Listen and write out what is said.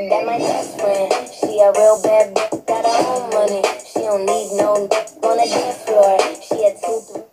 that my best friend. She a real bad bitch, got her own money. She don't need no on the dance floor. She had 2, 3.